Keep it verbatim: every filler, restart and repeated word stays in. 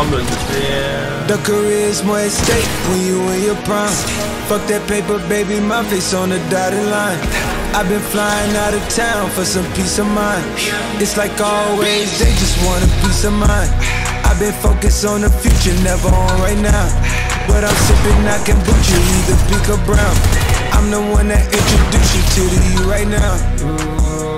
The career's more at stake when you in your prime. Fuck that paper, baby, my face on the dotted line. I've been flying out of town for some peace of mind. It's like always, they just want a peace of mind. I've been focused on the future, never on right now. But I'm sipping, I can boot you, either pink or brown. I'm the one that introduced you to the you right now.